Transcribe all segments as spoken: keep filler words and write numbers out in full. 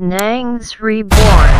Nangs Reborn.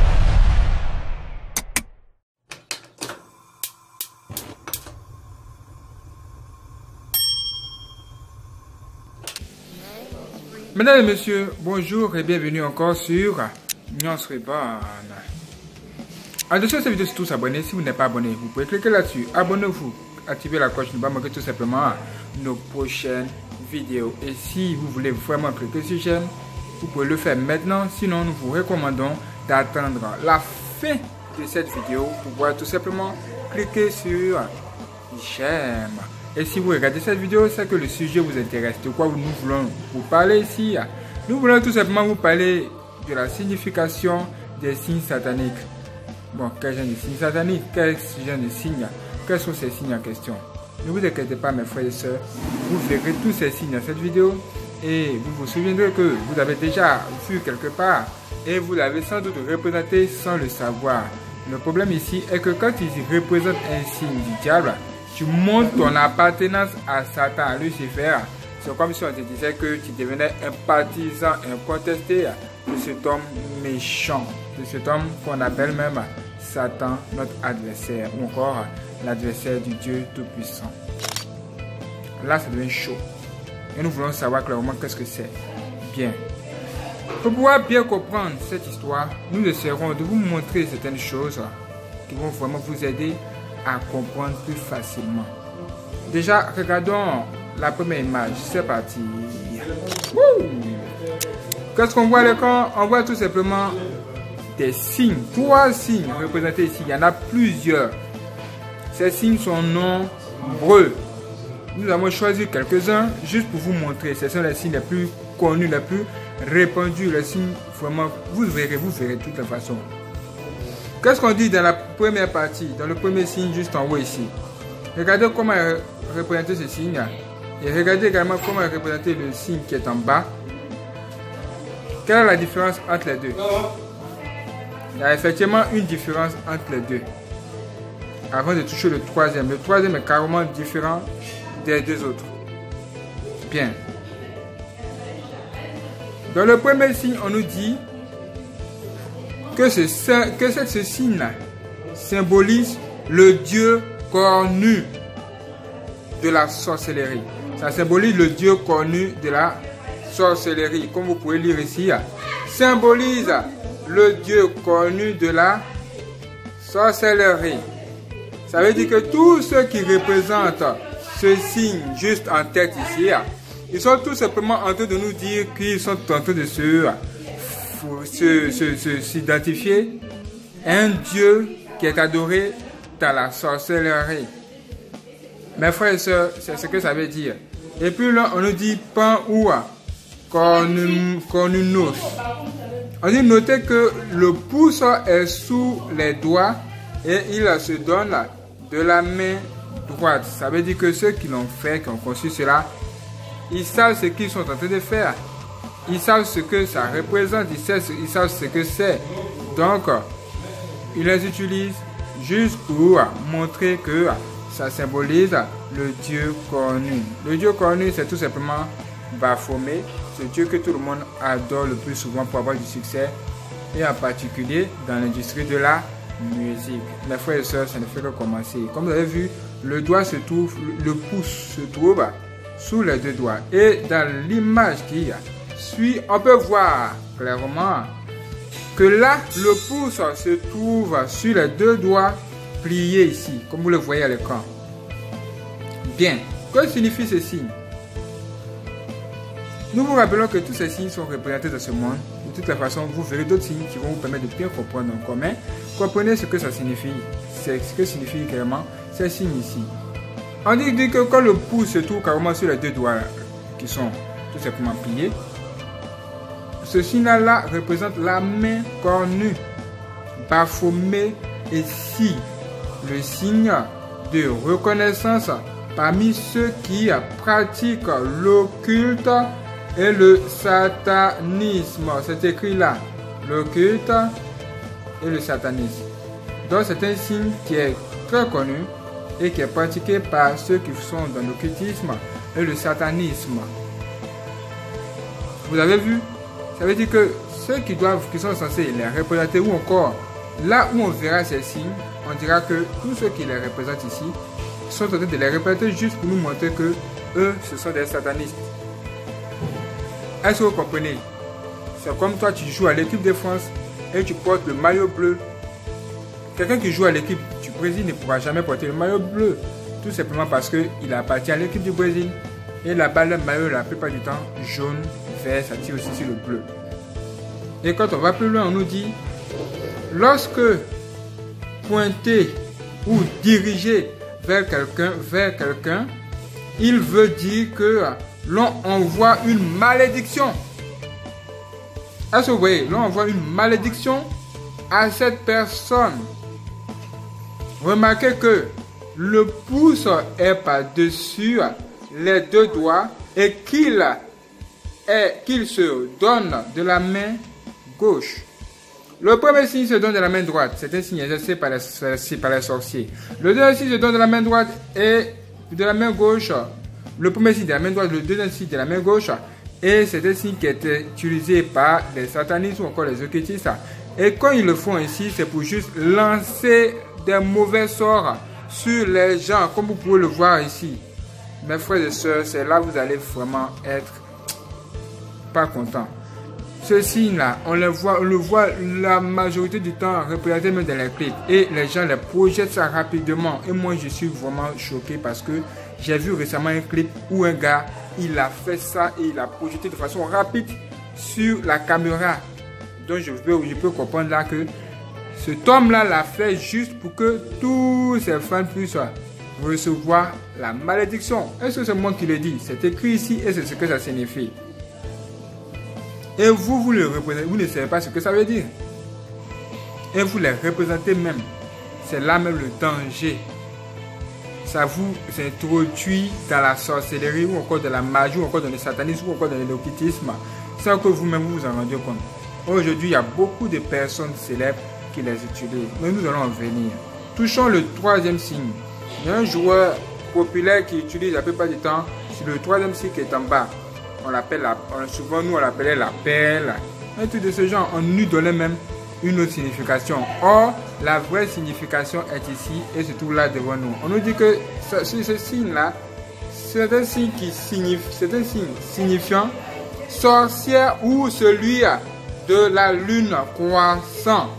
Mesdames et messieurs, bonjour et bienvenue encore sur Nangs Reborn. En dessous de cette vidéo, surtout s'abonner. Si vous n'êtes pas abonné, vous pouvez cliquer là-dessus. Abonnez-vous, activez la cloche, ne pas manquer tout simplement nos prochaines vidéos. Et si vous voulez vraiment cliquer sur j'aime, vous pouvez le faire maintenant. Sinon, nous vous recommandons d'attendre la fin de cette vidéo pour pouvoir tout simplement cliquer sur j'aime. Et si vous regardez cette vidéo, c'est que le sujet vous intéresse. De quoi nous voulons vous parler ici? Nous voulons tout simplement vous parler de la signification des signes sataniques. Bon, quel genre de signes sataniques? Quel genre de signes? Quels sont ces signes en question? Ne vous inquiétez pas, mes frères et sœurs. Vous verrez tous ces signes dans cette vidéo. Et vous vous souviendrez que vous avez déjà vu quelque part. Et vous l'avez sans doute représenté sans le savoir. Le problème ici est que quand ils représentent un signe du diable, tu montres ton appartenance à Satan, à Lucifer. C'est comme si on te disait que tu devenais un partisan incontesté de cet homme méchant, de cet homme qu'on appelle même Satan, notre adversaire, ou encore l'adversaire du Dieu Tout-Puissant. Là, ça devient chaud. Et nous voulons savoir clairement qu'est-ce que c'est. Bien. Pour pouvoir bien comprendre cette histoire, nous essaierons de vous montrer certaines choses qui vont vraiment vous aider à comprendre plus facilement. Déjà, regardons la première image. C'est parti. Qu'est-ce qu'on voit à l'écran? On voit tout simplement des signes. Trois signes représentés ici. Il y en a plusieurs. Ces signes sont nombreux. Nous avons choisi quelques-uns juste pour vous montrer. Ce sont les signes les plus connus, les plus répandus. Les signes, vraiment, vous verrez, vous verrez de toute façon. Qu'est-ce qu'on dit dans la première partie, dans le premier signe juste en haut ici? Regardez comment est représenté ce signe. Et regardez également comment est représenté le signe qui est en bas. Quelle est la différence entre les deux? Il y a effectivement une différence entre les deux. Avant de toucher le troisième. Le troisième est carrément différent des deux autres. Bien. Dans le premier signe, on nous dit que ce, que ce signe-là symbolise le dieu cornu de la sorcellerie. Ça symbolise le dieu cornu de la sorcellerie. Comme vous pouvez lire ici, symbolise le dieu cornu de la sorcellerie. Ça veut dire que tous ceux qui représentent ce signe juste en tête ici, ils sont tout simplement en train de nous dire qu'ils sont en train de se s'identifier à un dieu qui est adoré dans la sorcellerie. Mes frères et sœurs, c'est ce que ça veut dire. Et puis là, on nous dit pan ou cornunos. On dit notez que le pouce est sous les doigts et il se donne de la main droite. Ça veut dire que ceux qui l'ont fait, qui ont conçu cela, ils savent ce qu'ils sont en train de faire. Ils savent ce que ça représente, ils savent, ils savent ce que c'est. Donc, ils les utilisent juste pour montrer que ça symbolise le Dieu cornu. Le Dieu cornu, c'est tout simplement Baphomet, ce Dieu que tout le monde adore le plus souvent pour avoir du succès, et en particulier dans l'industrie de la musique. Mes frères et sœurs, ça ne fait que commencer. Comme vous avez vu, le doigt se trouve, le pouce se trouve sous les deux doigts. Et dans l'image qui suit, on peut voir clairement que là, le pouce se trouve sur les deux doigts pliés ici, comme vous le voyez à l'écran. Bien, que signifie ce signe? Nous vous rappelons que tous ces signes sont représentés dans ce monde. De toute façon, vous verrez d'autres signes qui vont vous permettre de bien comprendre en commun. Comprenez ce que ça signifie. C'est ce que signifie carrément ces signes ici. On dit que quand le pouce se trouve carrément sur les deux doigts qui sont tout simplement pliés, ce signe-là représente la main cornue. Baphomet est ici le signe de reconnaissance parmi ceux qui pratiquent l'occulte et le satanisme. C'est écrit là, l'occulte et le satanisme. Donc c'est un signe qui est très connu et qui est pratiqué par ceux qui sont dans l'occultisme et le satanisme. Vous avez vu? Ça veut dire que ceux qui doivent, qui sont censés les représenter, ou encore là où on verra ces signes, on dira que tous ceux qui les représentent ici sont en train de les représenter juste pour nous montrer que eux, ce sont des satanistes. Est-ce que vous comprenez? C'est comme toi, tu joues à l'équipe de France et tu portes le maillot bleu. Quelqu'un qui joue à l'équipe du Brésil ne pourra jamais porter le maillot bleu. Tout simplement parce qu'il appartient à l'équipe du Brésil. Et là-bas, le maillot, la plupart du temps, jaune, vert, ça tire aussi sur le bleu. Et quand on va plus loin, on nous dit, lorsque pointer ou diriger vers quelqu'un, vers quelqu'un, il veut dire que l'on envoie une malédiction. Est-ce que vous voyez? L'on envoie une malédiction à cette personne. Remarquez que le pouce est par-dessus les deux doigts et qu'il est qu'il se donne de la main gauche. Le premier signe se donne de la main droite. C'est un signe exercé par les, par les sorciers. Le deuxième signe se donne de la main droite et de la main gauche. Le premier signe de la main droite, le deuxième signe de la main gauche. Et c'est un signe qui est utilisé par les satanistes ou encore les occultistes. Et quand ils le font ici, c'est pour juste lancer des mauvais sorts sur les gens, comme vous pouvez le voir ici. Mes frères et sœurs, c'est là que vous allez vraiment être pas content. Ce signe-là, on le voit, on le voit la majorité du temps représenté même dans les clips. Et les gens les projettent ça rapidement. Et moi, je suis vraiment choqué parce que j'ai vu récemment un clip où un gars, il a fait ça et il a projeté de façon rapide sur la caméra. Donc, je peux, je peux comprendre là que cet homme-là l'a fait juste pour que tous ses fans puissent recevoir la malédiction. Est-ce que c'est moi qui le dis? C'est écrit ici et c'est ce que ça signifie. Et vous, vous le représentez, vous ne savez pas ce que ça veut dire. Et vous les représentez même. C'est là même le danger. Ça vous introduit dans la sorcellerie ou encore de la magie ou encore dans le satanisme ou encore dans l'occultisme sans que vous-même vous vous en rendiez compte. Aujourd'hui, il y a beaucoup de personnes célèbres qui les utilisent. Mais nous allons en venir. Touchons le troisième signe. Il y a un joueur populaire qui utilise la plupart du temps sur le troisième signe qui est en bas. On l'appelle la, on, souvent nous on l'appelait la perle. Un truc de ce genre, on lui donnait même une autre signification. Or, la vraie signification est ici et se trouve là devant nous. On nous dit que ce, ce, ce signe-là, c'est un signe qui signifie, c'est un signe signifiant sorcière ou celui de la lune croissant.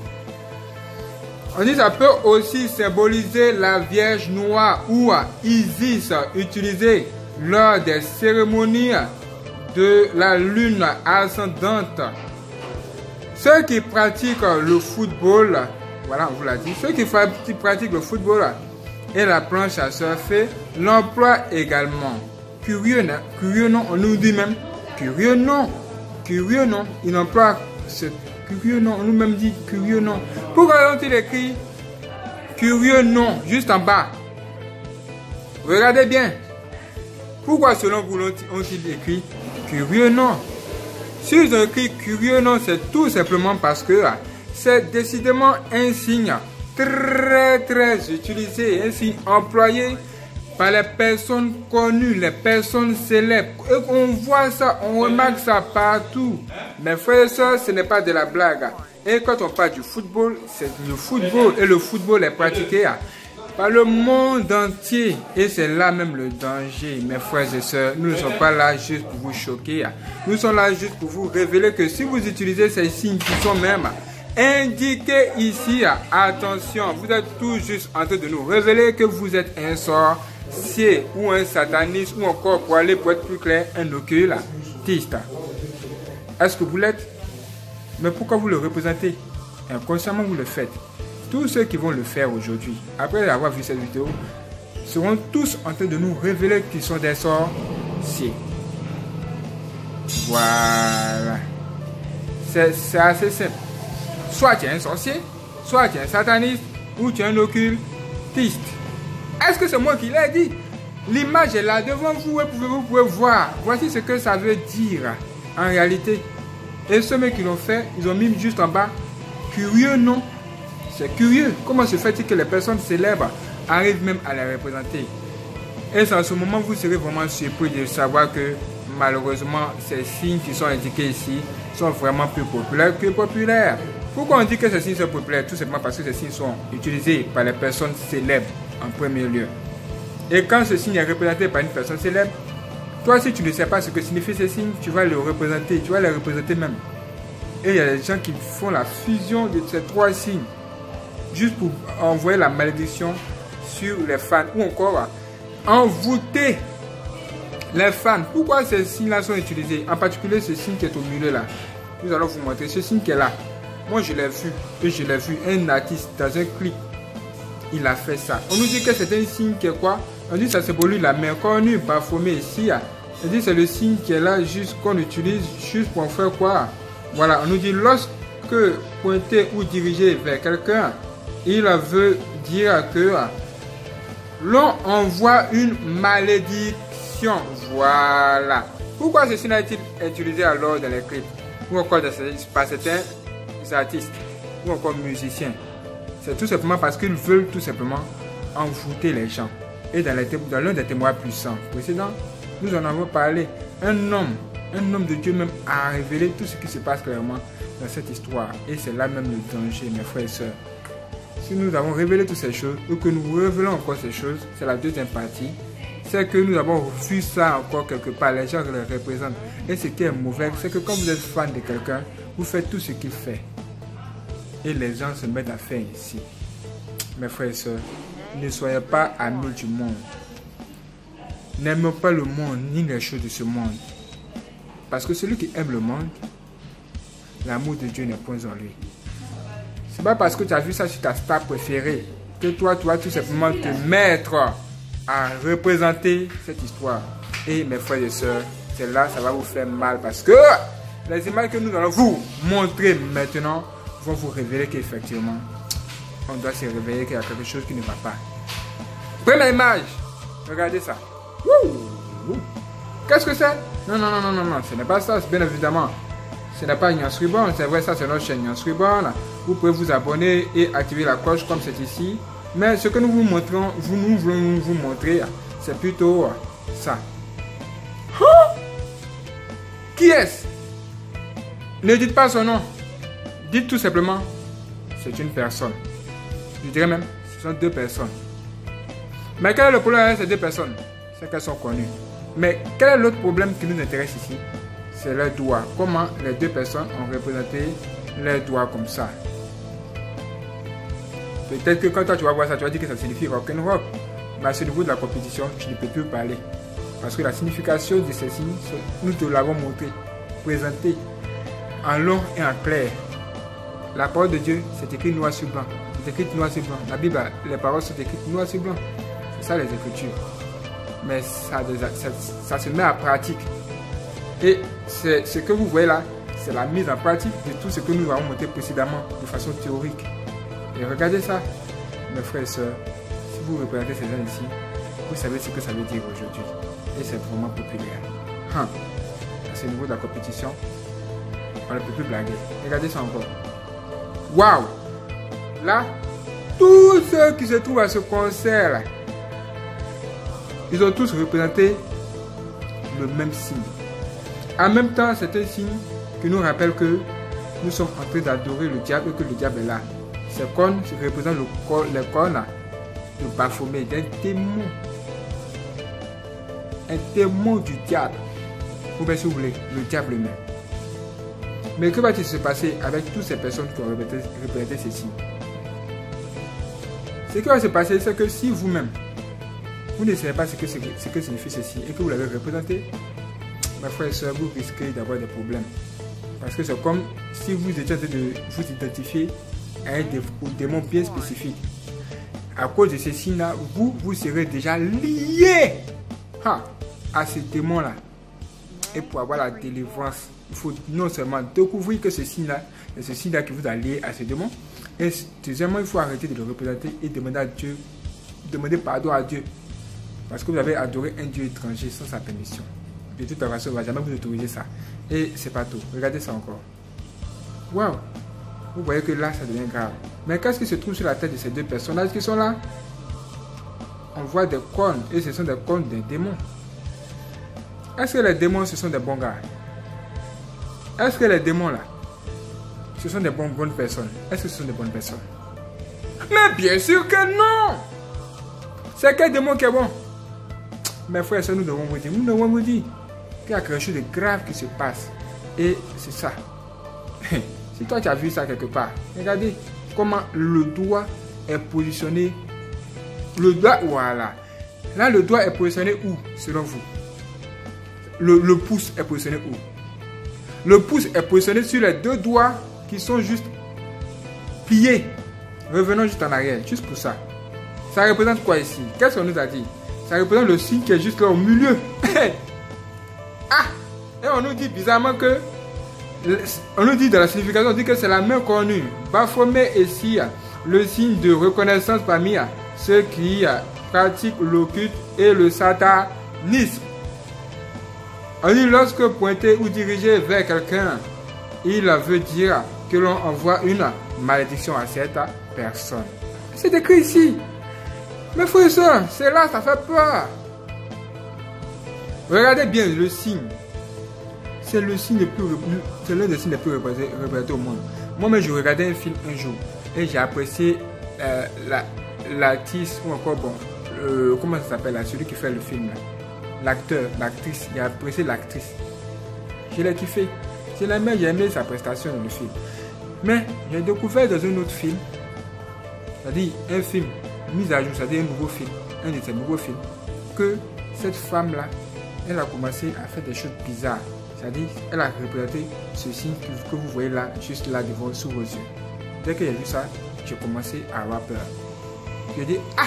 On dit que ça peut aussi symboliser la Vierge Noire ou Isis utilisée lors des cérémonies de la lune ascendante. Ceux qui pratiquent le football, voilà, on vous l'a dit, ceux qui pratiquent le football et la planche à surfer l'emploient également. Curieux, non? Curieux non, on nous dit même, curieux non, curieux non, ils emploient ce curieux non, on nous même dit curieux non. Pourquoi ont-ils écrit curieux non juste en bas? Regardez bien. Pourquoi selon vous ont-ils écrit curieux non? S'ils ont écrit curieux non, c'est tout simplement parce que c'est décidément un signe très très utilisé, un signe employé par les personnes connues, les personnes célèbres. Et on voit ça, on remarque ça partout. Mes frères et sœurs, ce n'est pas de la blague. Et quand on parle du football, c'est le football. Et le football est pratiqué par le monde entier. Et c'est là même le danger, mes frères et sœurs. Nous ne sommes pas là juste pour vous choquer. Nous sommes là juste pour vous révéler que si vous utilisez ces signes qui sont même indiqués ici, attention, vous êtes tout juste en train de nous révéler que vous êtes un sorcier ou un sataniste ou encore, pour aller pour être plus clair, un occultiste. Est-ce que vous l'êtes? Mais pourquoi vous le représentez? Inconsciemment vous le faites. Tous ceux qui vont le faire aujourd'hui, après avoir vu cette vidéo, seront tous en train de nous révéler qu'ils sont des sorciers. Voilà. C'est assez simple. Soit tu es un sorcier, soit tu es un sataniste, ou tu es un occultiste. Est-ce que c'est moi qui l'ai dit? L'image est là devant vous et vous pouvez, vous pouvez voir. Voici ce que ça veut dire en réalité. Et ceux qui l'ont fait, ils ont mis juste en bas, curieux non? C'est curieux. Comment se fait-il que les personnes célèbres arrivent même à les représenter? Et c'est en ce moment vous serez vraiment surpris de savoir que malheureusement, ces signes qui sont indiqués ici sont vraiment plus populaires que populaires. Pourquoi on dit que ces signes sont populaires? Tout simplement parce que ces signes sont utilisés par les personnes célèbres en premier lieu. Et quand ce signe est représenté par une personne célèbre, toi, si tu ne sais pas ce que signifie ces signes, tu vas le représenter, tu vas les représenter même. Et il y a des gens qui font la fusion de ces trois signes juste pour envoyer la malédiction sur les fans ou encore envoûter les fans. Pourquoi ces signes-là sont utilisés? En particulier ce signe qui est au milieu là. Nous allons vous montrer ce signe qui est là. Moi je l'ai vu et je l'ai vu. Un artiste dans un clip, il a fait ça. On nous dit que c'est un signe qui est quoi? On dit que ça symbolise la main connue, parfumée ici. On dit que c'est le signe qui est là juste qu'on utilise juste pour faire quoi? Voilà, on nous dit lorsque pointer ou diriger vers quelqu'un, il veut dire que l'on envoie une malédiction. Voilà. Pourquoi ce signe a-t-il utilisé alors dans les clips ou encore par certains artistes ou encore musiciens? C'est tout simplement parce qu'ils veulent tout simplement envoûter les gens. Et dans l'un des témoins puissants précédents, nous en avons parlé. Un homme, un homme de Dieu même a révélé tout ce qui se passe clairement dans cette histoire. Et c'est là même le danger, mes frères et sœurs. Si nous avons révélé toutes ces choses, ou que nous révélons encore ces choses, c'est la deuxième partie. C'est que nous avons vu ça encore quelque part, les gens le représentent. Et ce qui est mauvais, c'est que quand vous êtes fan de quelqu'un, vous faites tout ce qu'il fait. Et les gens se mettent à faire ici. Mes frères et sœurs, ne soyez pas amis du monde. N'aimez pas le monde ni les choses de ce monde. Parce que celui qui aime le monde, l'amour de Dieu n'est point en lui. C'est pas parce que tu as vu ça sur ta star préférée que toi, tu vas tout simplement te mettre à représenter cette histoire. Et mes frères et sœurs, c'est là, ça va vous faire mal parce que les images que nous allons vous montrer maintenant vont vous révéler qu'effectivement, on doit se réveiller qu'il y a quelque chose qui ne va pas. Première image, regardez ça. Qu'est-ce que c'est? Non, non, non, non, non, non, ce n'est pas ça, bien évidemment. Ce n'est pas Ignace Reborn, c'est vrai, ça c'est notre chaîne Ignace Reborn. Vous pouvez vous abonner et activer la cloche comme c'est ici. Mais ce que nous vous montrons, vous, nous voulons vous montrer, c'est plutôt ça. Huh? Qui est-ce? Ne dites pas son nom. Dites tout simplement, c'est une personne. Je dirais même, ce sont deux personnes. Mais quel est le problème avec ces deux personnes? C'est qu'elles sont connues. Mais quel est l'autre problème qui nous intéresse ici? C'est leurs doigts. Comment les deux personnes ont représenté leurs doigts comme ça. Peut-être que quand toi tu vas voir ça, tu vas dire que ça signifie rock'n'roll. Mais à ce niveau de la compétition, tu ne peux plus parler. Parce que la signification de ces signes, nous te l'avons montré, présenté en long et en clair. La parole de Dieu, c'est écrit noir sur blanc. C'est écrit noir sur blanc. La Bible, les paroles sont écrites noir sur blanc. C'est ça les Écritures. Mais ça, ça, ça se met en pratique. Et ce que vous voyez là, c'est la mise en pratique de tout ce que nous avons montré précédemment de façon théorique. Et regardez ça, mes frères et sœurs, si vous représentez ces gens ici, vous savez ce que ça veut dire aujourd'hui. Et c'est vraiment populaire. Hein. À ce niveau de la compétition, on ne peut plus blaguer. Regardez ça encore. Waouh! Là, tous ceux qui se trouvent à ce concert là, ils ont tous représenté le même signe. En même temps, c'est un signe qui nous rappelle que nous sommes en train d'adorer le diable et que le diable est là. Ces cornes représentent le corps, les cornes de Baphomet, d'un démon. Un démon du diable. Ou bien si vous voulez, le diable même. Mais que va-t-il se passer avec toutes ces personnes qui ont représenté, représenté ces signes? Ce qui va se passer, c'est que si vous-même, vous ne savez pas ce que, ce que signifie ceci et que vous l'avez représenté, mes frères et sœurs, vous risquez d'avoir des problèmes. Parce que c'est comme si vous étiez en train de vous identifier à un démon bien spécifique. À cause de ces signes-là, vous, vous serez déjà lié ha, à ce démon-là. Et pour avoir la délivrance, il faut non seulement découvrir que ce signe-là, c'est ce signe-là qui vous a lié à ce démon. Et deuxièmement, il faut arrêter de le représenter et demander à Dieu, demander pardon à Dieu. Parce que vous avez adoré un Dieu étranger sans sa permission. De toute façon, il ne va jamais vous autoriser ça. Et c'est pas tout. Regardez ça encore. Waouh! Vous voyez que là, ça devient grave. Mais qu'est-ce qui se trouve sur la tête de ces deux personnages qui sont là? On voit des cornes. Et ce sont des cornes d'un démon. est-ce que les démons, ce sont des bons gars? Est-ce que les démons, là, ce sont des bonnes, bonnes personnes? Est-ce que ce sont des bonnes personnes? Mais bien sûr que non! C'est quel démon qui est bon? Mes frères et sœurs, nous devons vous dire, nous devons vous dire qu'il y a quelque chose de grave qui se passe. Et c'est ça. Si toi tu as vu ça quelque part, regardez comment le doigt est positionné. Le doigt, voilà. Là, le doigt est positionné où, selon vous? Le, le pouce est positionné où? Le pouce est positionné sur les deux doigts qui sont juste pliés. Revenons juste en arrière, juste pour ça. Ça représente quoi ici? Qu'est-ce qu'on nous a dit? Ça représente le signe qui est juste là au milieu. Ah! Et on nous dit bizarrement que... On nous dit dans la signification, on dit que c'est la main connue. Baphomet ici, le signe de reconnaissance parmi ceux qui pratiquent l'occulte et le satanisme. On dit lorsque pointé ou dirigé vers quelqu'un, il veut dire que l'on envoie une malédiction à cette personne. C'est écrit ici. Mais frères et sœurs, c'est là, ça fait peur. Regardez bien le signe. C'est le signe le plus, c'est l'un des signes les plus représentés au monde. Moi-même, je regardais un film un jour et j'ai apprécié euh, l'artiste ou encore bon, euh, comment ça s'appelle là, celui qui fait le film là, l'acteur, l'actrice. J'ai apprécié l'actrice. Je l'ai kiffé. Je l'ai aimé, j'ai aimé sa prestation dans le film. Mais j'ai découvert dans un autre film, c'est-à-dire un film mis à jour, c'est-à-dire un nouveau film, un de ces nouveaux films, que cette femme-là, elle a commencé à faire des choses bizarres. C'est-à-dire, elle a représenté ce signe que, que vous voyez là, juste là devant, sous vos yeux. Dès que j'ai vu ça, j'ai commencé à avoir peur. J'ai dit, ah,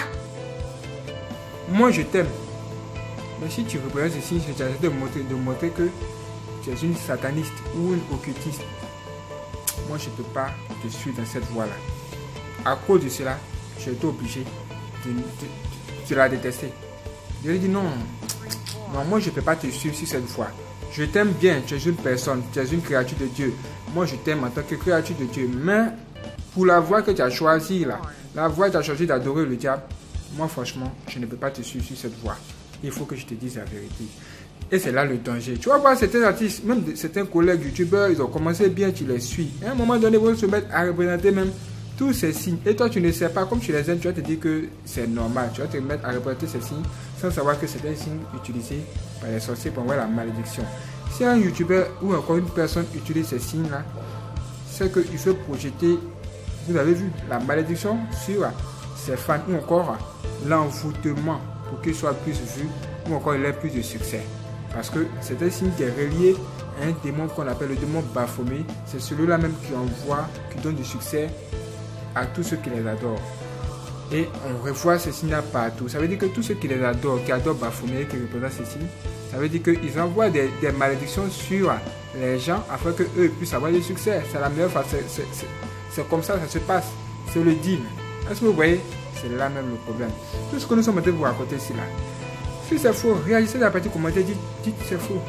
moi je t'aime. Mais si tu représentes ce signe, c'est de montrer, de montrer que tu es une sataniste ou une occultiste. Moi je ne peux pas te suivre dans cette voie-là. À cause de cela, j'ai été obligé de, de, de, de la détester. Je lui ai dit, non, non, moi je ne peux pas te suivre sur cette voie. Je t'aime bien, tu es une personne, tu es une créature de Dieu. Moi, je t'aime en tant que créature de Dieu. Mais pour la voie que tu as choisie, là, la voie que tu as choisi d'adorer le diable, moi, franchement, je ne peux pas te suivre sur cette voie. Il faut que je te dise la vérité. Et c'est là le danger. Tu vas voir certains artistes, même certains collègues youtubeurs, ils ont commencé bien, tu les suis. À un moment donné, ils vont se mettre à représenter même tous ces signes. Et toi, tu ne sais pas, comme tu les aimes, tu vas te dire que c'est normal. Tu vas te mettre à représenter ces signes sans savoir que c'est un signe utilisé par les sorciers pour envoyer la malédiction. Si un youtubeur ou encore une personne utilise ces signes-là, c'est qu'il veut projeter, vous avez vu, la malédiction sur ses fans ou encore l'envoûtement pour qu'il soit plus vu ou encore il ait plus de succès. Parce que c'est un signe qui est relié à un démon qu'on appelle le démon Baphomet. C'est celui-là même qui envoie, qui donne du succès à tous ceux qui les adorent. Et on revoit ces signes-là partout. Ça veut dire que tous ceux qui les adorent, qui adorent Baphomet, qui représentent ces signes, ça veut dire qu'ils envoient des, des malédictions sur les gens afin qu'eux puissent avoir du succès. C'est la meilleure façon. C'est comme ça que ça se passe. C'est le deal. Est-ce que vous voyez? C'est là même le problème. Tout ce que nous sommes en train de vous raconter ici là. Si c'est faux, réagissez dans la partie commentaire, dites, dites c'est faux.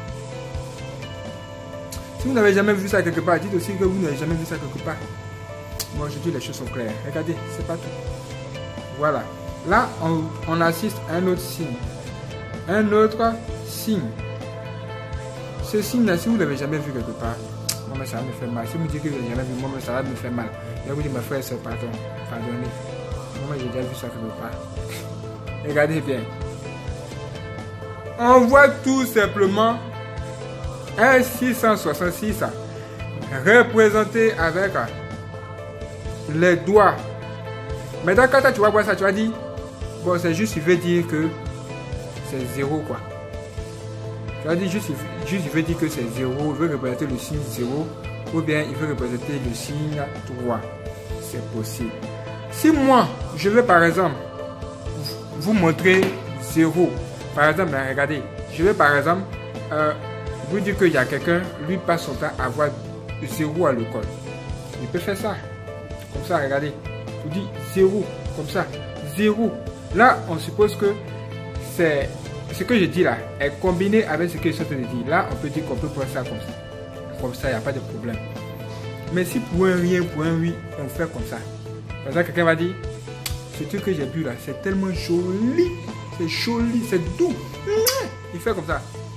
Si vous n'avez jamais vu ça quelque part, dites aussi que vous n'avez jamais vu ça quelque part. Moi je dis les choses sont claires. Regardez, c'est pas tout. Voilà. Là, on, on assiste à un autre signe. Un autre signe. Ce signe-là, si vous ne l'avez jamais vu quelque part, moi, ça va me faire mal. Si vous me dites que vous n'avez jamais vu, moi, ça va me faire mal. Je vais vous dire, mes frères et sœurs, pardon, pardonnez. Moi, j'ai déjà vu ça quelque part. Regardez bien. On voit tout simplement un six cent soixante-six représenté avec les doigts. Maintenant, quand tu vas voir ça, tu vas dire, bon, c'est juste, il veut dire que c'est zéro, quoi. Tu vas dire juste, juste, il veut dire que c'est zéro, il veut représenter le signe zéro, ou bien il veut représenter le signe trois. C'est possible. Si moi, je veux par exemple vous montrer zéro, par exemple, regardez, je vais par exemple euh, vous dire qu'il y a quelqu'un, lui passe son temps à avoir zéro à l'école. Il peut faire ça. Comme ça, regardez. Vous dites zéro, comme ça. Zéro. Là, on suppose que c'est ce que je dis là est combiné avec ce que je suis en train de dire. Là, on peut dire qu'on peut prendre ça comme ça. Comme ça, il n'y a pas de problème. Mais si pour un rien, pour un oui, on fait comme ça. Par exemple, quelqu'un va dire, ce truc que j'ai bu là, c'est tellement joli. C'est joli, c'est doux. Il fait comme ça.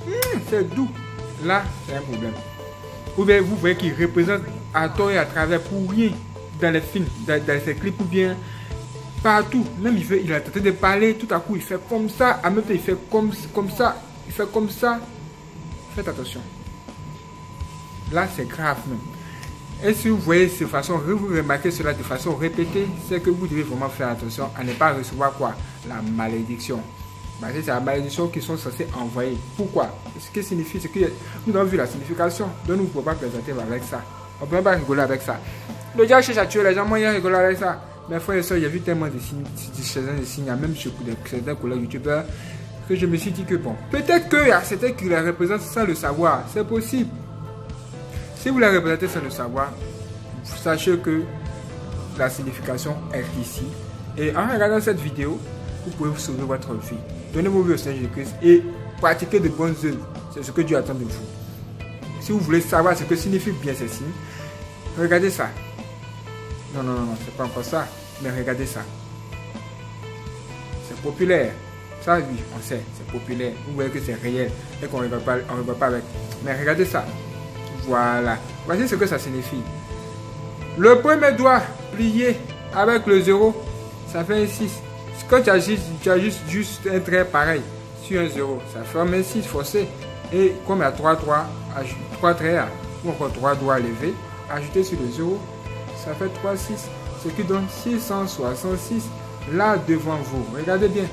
Mmh, c'est doux. Là, c'est un problème. Ou bien vous voyez qu'il représente à tort et à travers pour rien dans les films, dans, dans ses clips ou bien partout. Même il, fait, il a tenté de parler, tout à coup il fait comme ça, en même temps il fait comme, comme ça, il fait comme ça. Faites attention. Là c'est grave même. Et si vous voyez cette façon, vous remarquez cela de façon répétée, c'est que vous devez vraiment faire attention à ne pas recevoir quoi? La malédiction. Parce que c'est la malédiction qu'ils sont censés envoyer. Pourquoi? Ce qui signifie, c'est que nous avons vu la signification. Donc nous ne pouvons pas présenter avec ça. On ne peut pas rigoler avec ça. Le diable cherche à tuer les gens, moi il rigole avec ça. Mes frères et soeurs, il y a vu tellement de signes, de signes, même chez certains collègues youtubeurs, que je me suis dit que bon, peut-être qu'il y a certains qui la représentent sans le savoir. C'est possible. Si vous la représentez sans le savoir, sachez que la signification est ici. Et en regardant cette vidéo, vous pouvez sauver votre vie. Donnez vos vies au Seigneur Jésus-Christ et pratiquez de bonnes œuvres. C'est ce que Dieu attend de vous. Si vous voulez savoir ce que signifient bien ces signes, regardez ça. Non, non, non, non, c'est pas encore ça. Mais regardez ça. C'est populaire. Ça, oui, on sait, c'est populaire. Vous voyez que c'est réel et qu'on ne rigole pas, on rigole pas avec. Mais regardez ça. Voilà. Voici ce que ça signifie. Le premier doigt plié avec le zéro, ça fait un six. Quand tu as juste, tu as juste, juste un trait pareil sur un zéro, ça forme un six forcé. Et comme il y a trois traits, ou encore trois doigts levés, ajoutés sur le zéro, ça fait trois, six. Ce qui donne six cent soixante-six là devant vous. Regardez bien.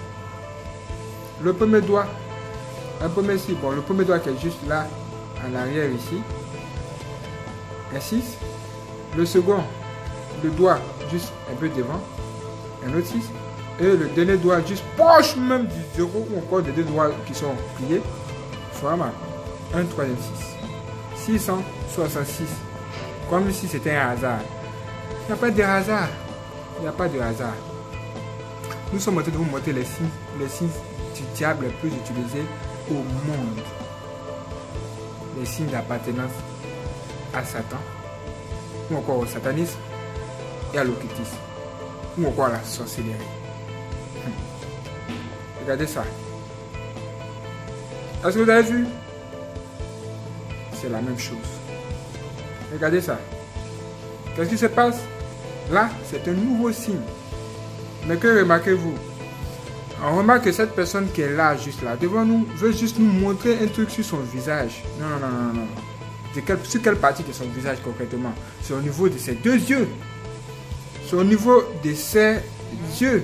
Le premier doigt, un premier six, bon, le premier doigt qui est juste là, en arrière ici, un six. Le second, le doigt juste un peu devant, un autre six. Et le dernier doigt juste proche même du zéro ou encore des deux doigts qui sont pliés. Voilà, un troisième six. six cent soixante-six. Comme si c'était un hasard. Il n'y a pas de hasard. Il n'y a pas de hasard. Nous sommes en train de vous montrer les signes, les signes du diable les plus utilisés au monde. Les signes d'appartenance à Satan, ou encore au satanisme et à l'occultisme, ou encore à la sorcellerie. Regardez ça. Est-ce que vous avez vu? C'est la même chose. Regardez ça. Qu'est-ce qui se passe? Là, c'est un nouveau signe. Mais que remarquez-vous? On remarque que cette personne qui est là, juste là, devant nous, veut juste nous montrer un truc sur son visage. Non, non, non, non, non. De quel, sur quelle partie de son visage concrètement? C'est au niveau de ses deux yeux. C'est au niveau de ses yeux.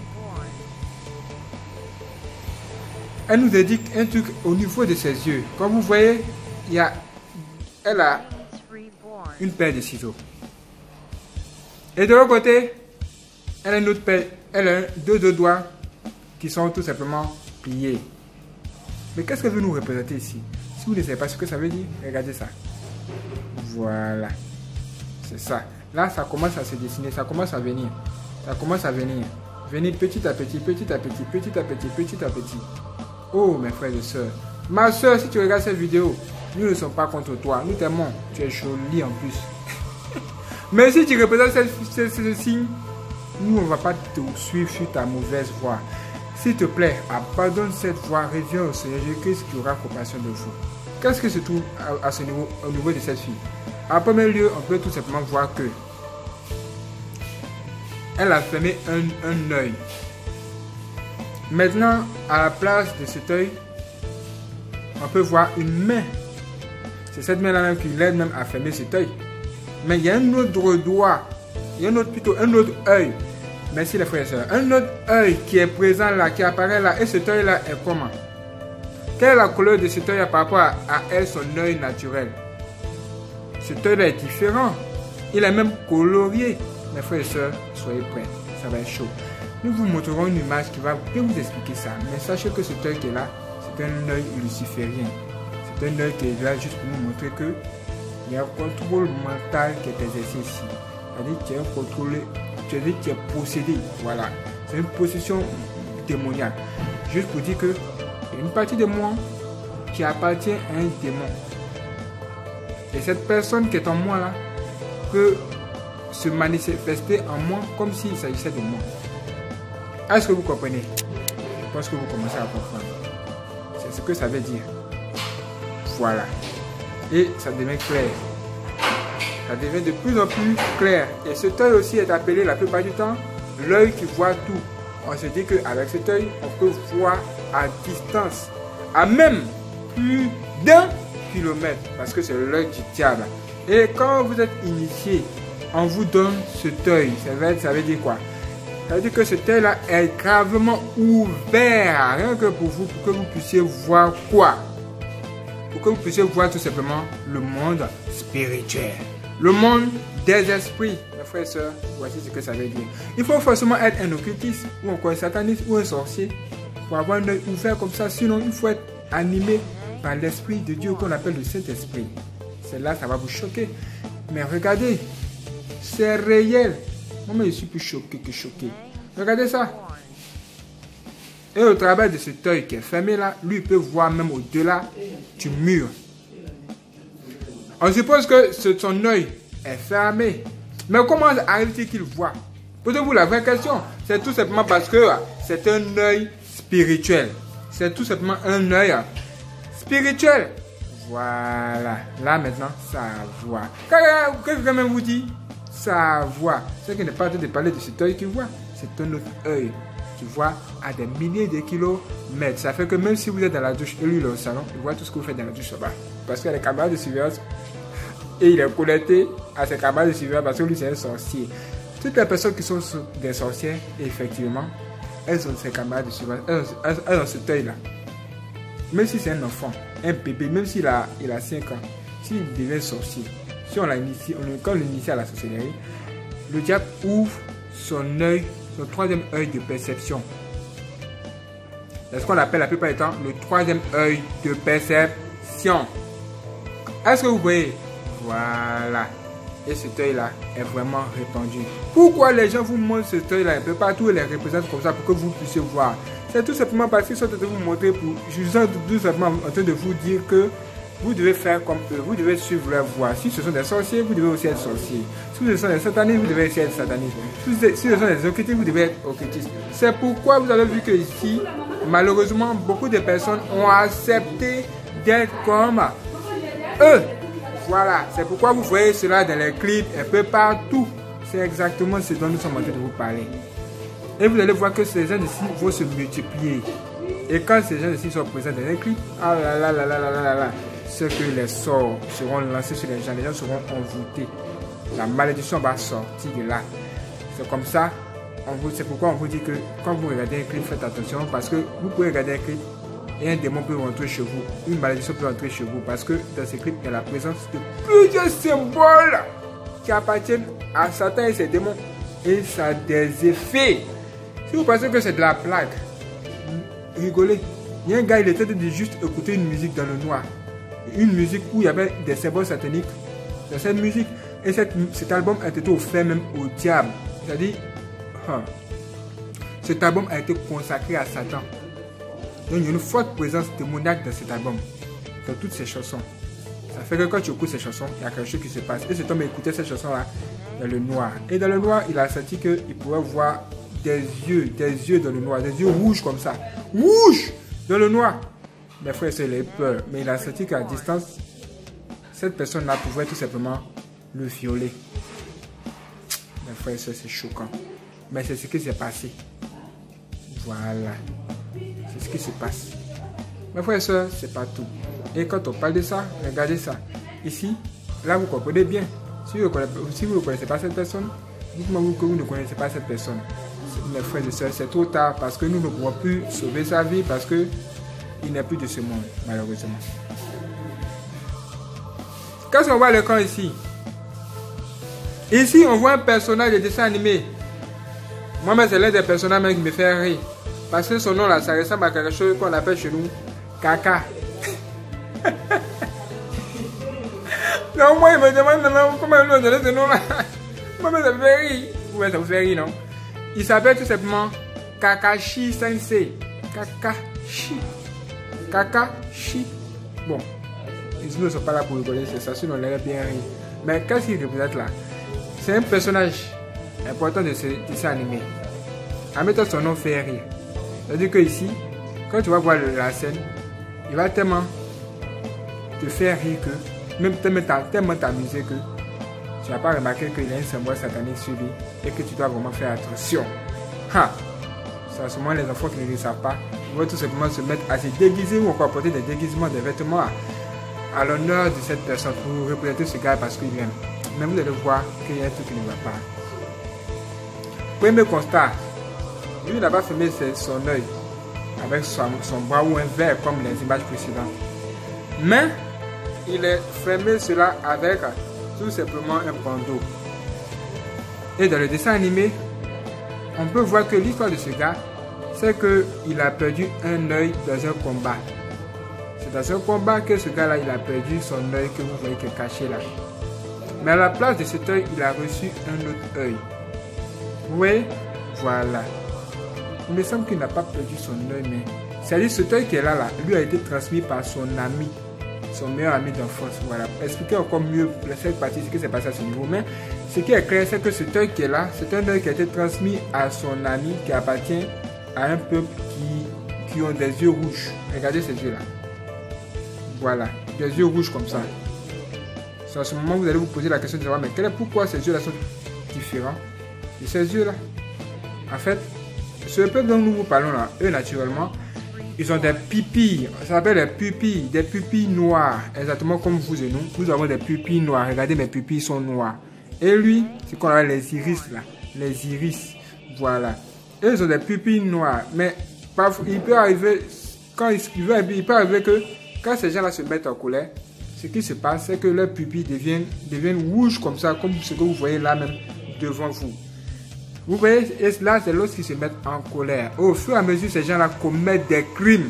Elle nous indique un truc au niveau de ses yeux. Comme vous voyez, il y a, elle a une paire de ciseaux. Et de l'autre côté, elle a une autre paire, elle a deux, deux doigts qui sont tout simplement pliés. Mais qu'est-ce qu'elle veut nous représenter ici? Si vous ne savez pas ce que ça veut dire, regardez ça. Voilà. C'est ça. Là, ça commence à se dessiner, ça commence à venir. Ça commence à venir. Venir petit à petit, petit à petit, petit à petit, petit à petit. Oh, mes frères et sœurs. Ma soeur, si tu regardes cette vidéo, nous ne sommes pas contre toi. Nous t'aimons. Tu es jolie en plus. Mais si tu représentes ce, ce, ce signe, nous, on ne va pas te suivre sur ta mauvaise voie. S'il te plaît, abandonne cette voie, reviens au Seigneur Jésus-Christ qui aura compassion de vous. Qu'est-ce que se trouve à, à ce niveau, au niveau de cette fille? En premier lieu, on peut tout simplement voir que elle a fermé un, un œil. Maintenant, à la place de cet œil, on peut voir une main. C'est cette main-là même qui l'aide même à fermer cet œil. Mais il y a un autre doigt, il y a un autre, plutôt un autre œil. Merci les frères et sœurs. Un autre œil qui est présent là, qui apparaît là, et cet œil-là est comment? Quelle est la couleur de cet œil par rapport à, à elle, son œil naturel? Cet œil-là est différent. Il est même colorié. Mes frères et sœurs, soyez prêts. Ça va être chaud. Nous vous montrerons une image qui va bien vous expliquer ça. Mais sachez que cet œil qui est là, c'est un œil luciférien. C'est un œil qui est là juste pour nous montrer que il y a un contrôle mental qui est exercé ici. C'est-à-dire qu'il y a un contrôle, c'est-à-dire qu'il est possédé. Voilà. C'est une possession démoniaque. Juste pour dire que il y a une partie de moi qui appartient à un démon. Et cette personne qui est en moi là peut se manifester en moi comme s'il s'agissait de moi. Est-ce que vous comprenez? Je pense que vous commencez à comprendre. C'est ce que ça veut dire. Voilà. Et ça devient clair. Ça devient de plus en plus clair. Et cet œil aussi est appelé la plupart du temps l'œil qui voit tout. On se dit qu'avec cet œil, on peut voir à distance, à même plus d'un kilomètre, parce que c'est l'œil du diable. Et quand vous êtes initié, on vous donne cet œil. Ça veut, ça veut dire quoi? Ça veut dire que cet œil-là est gravement ouvert, rien que pour vous, pour que vous puissiez voir quoi? Pour que vous puissiez voir tout simplement le monde spirituel. Le monde des esprits, mes frères et sœurs, voici ce que ça veut dire. Il faut forcément être un occultiste, ou encore un sataniste, ou un sorcier, pour avoir un œil ouvert comme ça. Sinon, il faut être animé par l'Esprit de Dieu qu'on appelle le Saint-Esprit. C'est là, ça va vous choquer. Mais regardez, c'est réel. Moi, je suis plus choqué que choqué. Regardez ça. Et au travers de cet œil qui est fermé là, lui peut voir même au-delà du mur. On suppose que son œil est fermé. Mais comment arrive-t-il qu'il voit? Posez-vous la vraie question. C'est tout simplement parce que c'est un œil spirituel. C'est tout simplement un œil spirituel. Voilà. Là maintenant, ça voit. Qu'est-ce que quand même vous dit? Ça voit. C'est qu'il n'est pas en train de parler de cet œil qui voit. C'est un autre œil qui voit à des milliers de kilomètres. Ça fait que même si vous êtes dans la douche et lui il est au salon, il voit tout ce que vous faites dans la douche là-bas. Parce qu'il y a des caméras de surveillance et il est connecté à ces caméras de surveillance parce que lui c'est un sorcier. Toutes les personnes qui sont des sorcières, effectivement, elles ont ces caméras de surveillance, elles ont, elles, elles ont cet œil-là. Même si c'est un enfant, un bébé, même s'il a, il a cinq ans, s'il devient sorcier, si on l'a initié, on, quand on l'initie à la sorcellerie, le diable ouvre son œil, son troisième œil de perception. C'est ce qu'on appelle la plupart du temps le troisième œil de perception. Est-ce que vous voyez? Voilà. Et cet œil-là est vraiment répandu. Pourquoi les gens vous montrent cet œil-là un peu partout et les représentent comme ça pour que vous puissiez voir? C'est tout simplement parce qu'ils sont en train de vous montrer, pour, je suis tout simplement en train de vous dire que vous devez faire comme eux, vous devez suivre leur voie. Si ce sont des sorciers, vous devez aussi être sorcier. Si ce sont des satanistes, vous devez aussi être sataniste. Si ce sont des occultistes, vous devez être occultiste. C'est pourquoi vous avez vu que ici, malheureusement, beaucoup de personnes ont accepté d'être comme eux. Voilà, c'est pourquoi vous voyez cela dans les clips un peu partout. C'est exactement ce dont nous sommes en train de vous parler. Et vous allez voir que ces gens ici vont se multiplier. Et quand ces gens ici sont présents dans les clips, ah là là là là là là là, c'est que les sorts seront lancés sur les gens, les gens seront envoûtés. La malédiction va sortir de là. C'est comme ça, c'est pourquoi on vous dit que quand vous regardez un clip, faites attention parce que vous pouvez regarder un clip et un démon peut rentrer chez vous, une malédiction peut rentrer chez vous parce que dans ces clips, il y a la présence de plusieurs symboles qui appartiennent à Satan et ses démons et ça a des effets. Si vous pensez que c'est de la blague, rigolez. Il y a un gars, il était de juste écouter une musique dans le noir. Une musique où il y avait des symboles sataniques dans cette musique. Et cette, cet album a été offert même au diable. C'est-à-dire, hein, cet album a été consacré à Satan. Donc il y a une forte présence démoniaque dans cet album, dans toutes ces chansons. Ça fait que quand tu écoutes ces chansons, il y a quelque chose qui se passe. Et cet homme écoutait ces chansons-là dans le noir. Et dans le noir, il a senti qu'il pouvait voir des yeux, des yeux dans le noir, des yeux rouges comme ça. Rouges dans le noir. Mes frères, il a eu peur. Mais il a senti qu'à distance, cette personne-là pouvait tout simplement le violer. Mes frères, c'est choquant. Mais c'est ce qui s'est passé. Voilà. C'est ce qui se passe. Mes frères et sœurs, c'est pas tout. Et quand on parle de ça, regardez ça. Ici, là, vous comprenez bien. Si vous ne connaissez, si vous ne connaissez pas cette personne, dites-moi que vous ne connaissez pas cette personne. Mes frères et sœurs, c'est trop tard parce que nous ne pouvons plus sauver sa vie parce que il n'est plus de ce monde, malheureusement. Qu'est-ce qu'on voit à l'écran ici? Ici, on voit un personnage de dessin animé. Moi-même, c'est l'un des personnages qui me fait rire. Parce que son nom là, ça ressemble à quelque chose qu'on appelle chez nous caca. Non, moi, il me demande comment il nous a donné ce nom là. Moi-même, ça me fait rire. Ouais, ça vous fait rire, non? Il s'appelle tout simplement Kakashi Sensei. Kakashi. Kakashi. Bon, ils ne sont pas là pour rigoler, c'est ça, sinon on aurait bien rire. Mais qu'est-ce qu'il représente là? C'est un personnage important de ce dessin animé. En mettant son nom fait rire. C'est-à-dire que ici, quand tu vas voir la scène, il va tellement te te faire rire que, même tellement t'amuser que tu n'as pas remarqué qu'il y a un symbole satanique sur lui et que tu dois vraiment faire attention. Ha! C'est à ce moment les enfants qui ne le savent pas, ils vont tout simplement se mettre à se déguiser ou encore porter des déguisements, des vêtements à, à l'honneur de cette personne pour représenter ce gars parce qu'il aime. Mais vous allez voir qu'il y a un truc qui ne va pas. Premier constat, lui n'a pas fermé son œil avec son, son bras ou un verre comme les images précédentes. Mais il a fermé cela avec tout simplement un bandeau. Et dans le dessin animé, on peut voir que l'histoire de ce gars, c'est qu'il a perdu un œil dans un combat. C'est dans un combat que ce gars-là, il a perdu son œil que vous voyez qui est caché là. Mais à la place de cet œil, il a reçu un autre œil. Oui, voilà. Il me semble qu'il n'a pas perdu son œil, mais c'est-à-dire cet œil qui est là, là, lui a été transmis par son ami, son meilleur ami d'enfance. Voilà. Expliquer encore mieux cette partie, ce qui s'est passé à ce niveau. Mais ce qui est clair, c'est que cet œil qui est là, c'est un œil qui a été transmis à son ami qui appartient à un peuple qui, qui ont des yeux rouges. Regardez ces yeux-là. Voilà, des yeux rouges comme ça. C'est à ce moment que vous allez vous poser la question de savoir, mais quel est, pourquoi ces yeux-là sont différents de ces yeux-là? En fait, ce peuple dont nous vous parlons là, eux naturellement, ils ont des pupilles, ça s'appelle des pupilles, des pupilles noires, exactement comme vous et nous. Nous avons des pupilles noires, regardez mes pupilles sont noires. Et lui, c'est qu'on appelle les iris là, les iris, voilà. Eux, ils ont des pupilles noires, mais parfois, il peut arriver, quand il, il, veut, il peut arriver que quand ces gens-là se mettent en colère, ce qui se passe, c'est que leurs pupilles deviennent, deviennent rouges comme ça, comme ce que vous voyez là même devant vous. Vous voyez, et là, c'est lorsqu'ils se mettent en colère. Au fur et à mesure, ces gens-là commettent des crimes.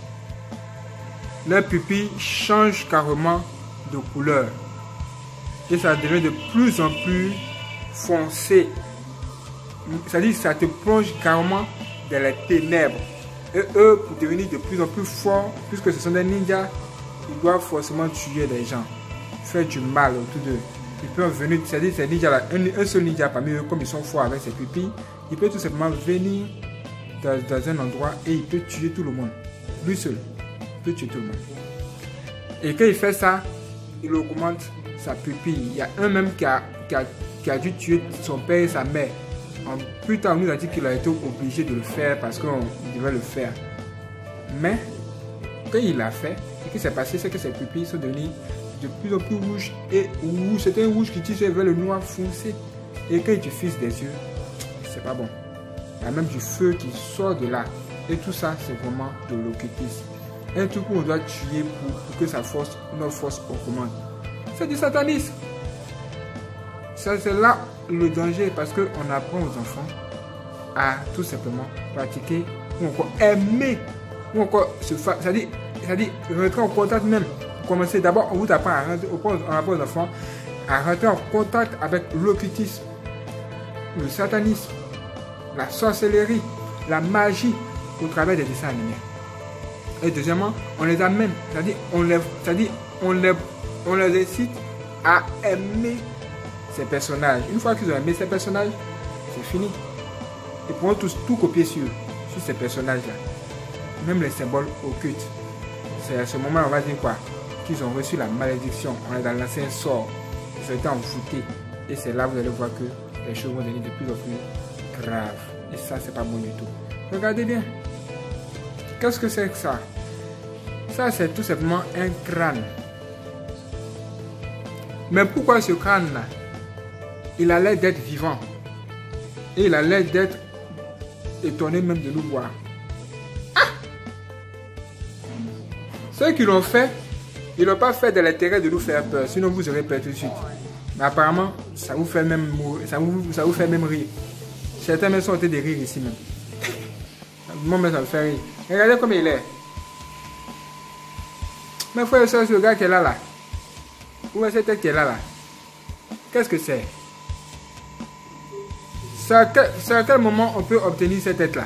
Leurs pupilles changent carrément de couleur. Et ça devient de plus en plus foncé. C'est-à-dire que ça te plonge carrément dans les ténèbres. Et eux, pour devenir de plus en plus forts, puisque ce sont des ninjas, ils doivent forcément tuer des gens, faire du mal autour d'eux. Ils peuvent venir, c'est-à-dire ces ninjas-là, un, un seul ninja parmi eux, comme ils sont forts avec ses pupilles, il peut tout simplement venir dans, dans un endroit et il peut tuer tout le monde. Lui seul, il peut tuer tout le monde. Et quand il fait ça, il augmente sa pupille. Il y a un même qui a, qui a, qui a dû tuer son père et sa mère. En plus tard, on nous a dit qu'il a été obligé de le faire parce qu'on devait le faire. Mais, quand il l'a fait, ce qui s'est passé, c'est que ses pupilles sont devenues de plus en plus rouges et rouges. C'est un rouge qui tire vers le noir foncé. Et quand il te fixe des yeux, c'est pas bon. Il y a même du feu qui sort de là. Et tout ça, c'est vraiment de l'occultisme. Un truc où on doit tuer pour, pour que sa force, notre force augmente. C'est du satanisme. Ça, c'est là le danger parce qu'on apprend aux enfants à tout simplement pratiquer ou encore aimer ou encore se faire, c'est-à-dire, c'est-à-dire rentrer en contact même. Commencer d'abord, on vous apprend à rentrer, on apprend aux enfants à rentrer en contact avec l'occultisme, le satanisme, la sorcellerie, la magie au travers des dessins animés. Et deuxièmement, on les amène, c'est-à-dire on les, c'est-à-dire on les, on les incite à aimer ces personnages. Une fois qu'ils ont aimé ces personnages, c'est fini. Ils pourront tous tout copier sur, sur ces personnages-là. Même les symboles occultes. C'est à ce moment, on va dire quoi? Qu'ils ont reçu la malédiction. On est dans l'ancien sort. Ils ont été envoûtés. Et c'est là que vous allez voir que les choses vont devenir de plus en plus graves. Et ça, c'est pas bon du tout. Regardez bien. Qu'est-ce que c'est que ça? Ça, c'est tout simplement un crâne. Mais pourquoi ce crâne-là? Il a l'air d'être vivant. Et il a l'air d'être étonné même de nous voir. Ah! Ceux qui l'ont fait, ils ne l'ont pas fait de l'intérêt de nous faire peur. Sinon, vous aurez peur tout de suite. Mais apparemment, ça vous fait même, ça vous, ça vous fait même rire. Certains même sont en train de rire ici même. Moi, mais ça me fait rire. Regardez comme il est. Mais frère, c'est ce gars qui est là, là. Où est cette tête qui est là, là? Qu'est-ce que c'est? C'est à, quel, à quel moment on peut obtenir cette tête-là?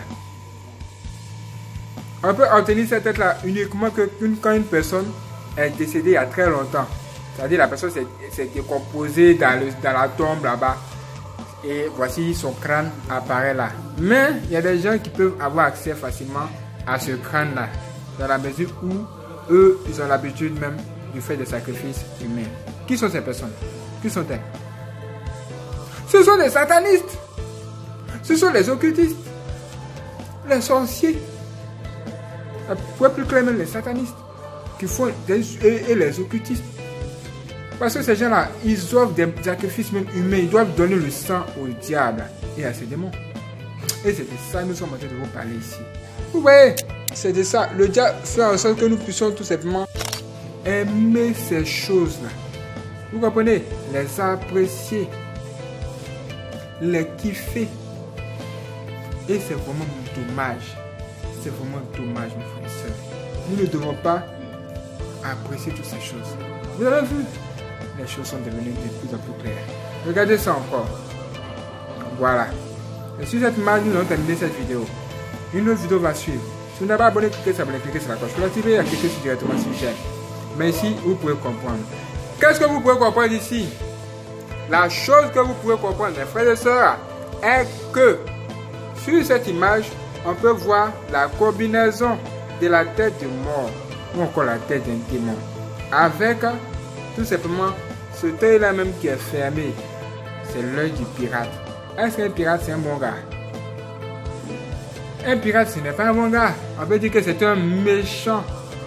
On peut obtenir cette tête-là uniquement que, quand une personne est décédée il y a très longtemps. C'est-à-dire la personne s'est décomposée dans, le, dans la tombe là-bas. Et voici son crâne apparaît là. Mais il y a des gens qui peuvent avoir accès facilement à ce crâne-là. Dans la mesure où eux, ils ont l'habitude même du fait des sacrifices humains. Qui sont ces personnes? Qui sont-elles? Ce sont des satanistes. Ce sont les occultistes. Les sorciers. Pour plus clairement, les satanistes. Qui font des, et, et les occultistes. Parce que ces gens-là, ils offrent des sacrifices même humains. Ils doivent donner le sang au diable et à ses démons. Et c'est de ça que nous sommes en train de vous parler ici. Vous voyez, c'est de ça. Le diable fait en sorte que nous puissions tout simplement aimer ces choses-là. Vous comprenez? Les apprécier. Les kiffer. Et c'est vraiment dommage. C'est vraiment dommage, mes frères et sœurs. Nous ne devons pas apprécier toutes ces choses. Vous avez vu? Les choses sont devenues de plus en plus claires. Regardez ça encore. Voilà. Et sur cette image, nous allons terminer cette vidéo. Une autre vidéo va suivre. Si vous n'êtes pas abonné, cliquez sur abonner, cliquez sur la cloche pour l'activer et cliquez directement sur j'aime. Mais ici, vous pouvez comprendre. Qu'est-ce que vous pouvez comprendre ici? La chose que vous pouvez comprendre, mes frères et sœurs, est que sur cette image, on peut voir la combinaison de la tête de mort ou encore la tête d'un démon avec tout simplement ce œil-là même qui est fermé. C'est l'œil du pirate. Est-ce qu'un pirate c'est un bon gars? Un pirate ce n'est pas un bon gars. On peut dire que c'est un méchant.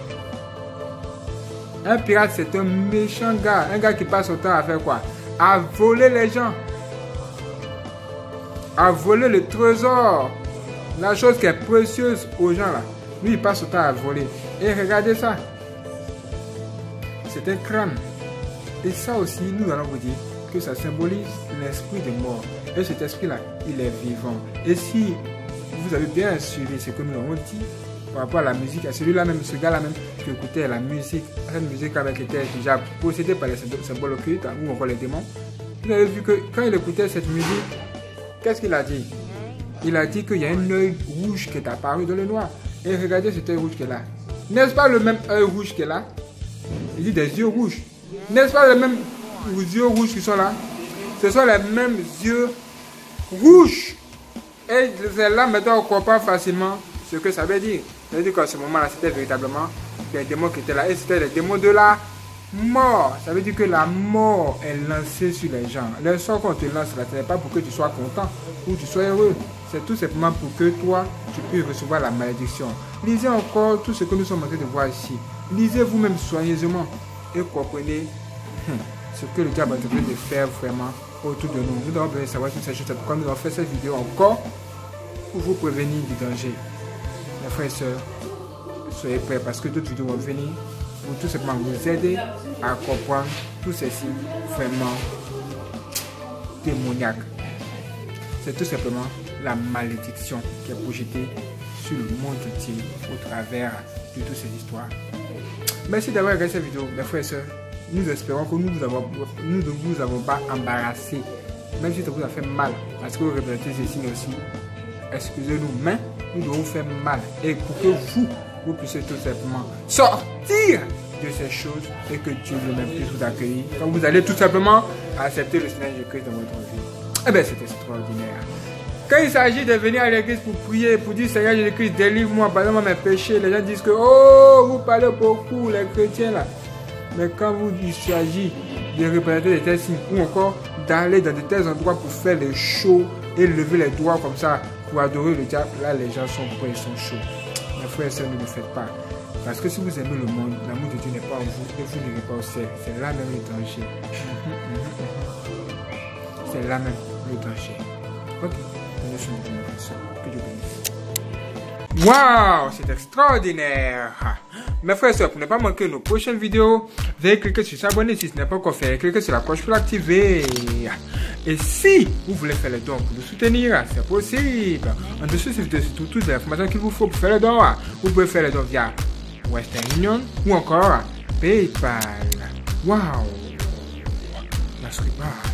Un pirate c'est un méchant gars. Un gars qui passe son temps à faire quoi? À voler les gens. À voler le trésor. La chose qui est précieuse aux gens là. Lui il passe son temps à voler. Et regardez ça. C'est un crâne. Et ça aussi, nous allons vous dire que ça symbolise l'esprit de mort. Et cet esprit-là, il est vivant. Et si vous avez bien suivi ce que nous avons dit par rapport à la musique, à celui-là même, ce gars-là même qui écoutait la musique, cette musique avec qui était déjà possédée par les symboles occultes ou encore les démons, vous avez vu que quand il écoutait cette musique, qu'est-ce qu'il a dit? Il a dit qu'il y a un œil rouge qui est apparu dans le noir. Et regardez cet œil rouge qui est là. N'est-ce pas le même œil rouge qui est là? Il dit des yeux rouges. N'est-ce pas les mêmes yeux rouges qui sont là? Ce sont les mêmes yeux rouges. Et c'est là maintenant on comprend facilement ce que ça veut dire. Ça veut dire qu'à ce moment-là, c'était véritablement des démons qui étaient là. Et c'était les démons de la mort. Ça veut dire que la mort est lancée sur les gens. Le sort qu'on te lance là, ce n'est pas pour que tu sois content ou tu sois heureux. C'est tout simplement pour que toi, tu puisses recevoir la malédiction. Lisez encore tout ce que nous sommes en train de voir ici. Lisez vous-même soigneusement et comprenez ce que le diable est en train de faire vraiment autour de nous. Nous devons bien savoir toutes ces choses. C'est pourquoi nous avons fait cette vidéo encore pour vous prévenir du danger. Mes frères et sœurs, soyez prêts parce que d'autres vidéos vont venir pour tout simplement vous aider à comprendre tous ces signes vraiment démoniaques. C'est tout simplement la malédiction qui est projetée sur le monde entier au travers de toutes ces histoires. Merci d'avoir regardé cette vidéo, mes frères et sœurs. Nous espérons que nous ne vous, nous ne vous avons pas embarrassé, même si ça vous a fait mal, parce que vous représentez ces signes aussi. Excusez-nous, mais nous devons vous faire mal. Et pour que vous, vous puissiez tout simplement sortir de ces choses et que Dieu lui-même puisse vous accueillir. Quand vous allez tout simplement accepter le Seigneur Jésus-Christ dans votre vie. Eh bien, c'est extraordinaire. Quand il s'agit de venir à l'église pour prier, pour dire Seigneur Jésus-Christ, délivre-moi, pardonne-moi mes péchés, les gens disent que oh, vous parlez beaucoup, les chrétiens là. Mais quand vous, il s'agit de représenter des tels signes ou encore d'aller dans de tels endroits pour faire les shows et lever les doigts comme ça pour adorer le diable, là les gens sont prêts, ils sont chauds. Mes frères et sœurs, ne le faites pas. Parce que si vous aimez le monde, l'amour de Dieu n'est pas en vous et vous n'irez pas au ciel. C'est là même le danger. C'est là même le danger. Ok. Que Dieu bénisse. Waouh, c'est extraordinaire. Mes frères et sœurs, pour ne pas manquer nos prochaines vidéos, veuillez cliquer sur s'abonner si ce n'est pas encore fait. Cliquez sur la cloche pour l'activer. Et si vous voulez faire le don pour nous soutenir, c'est possible. En dessous de cette vidéo, c'est toutes les informations qu'il vous faut pour faire le don. Vous pouvez faire le don via Western Union ou encore PayPal. Waouh, la soirée.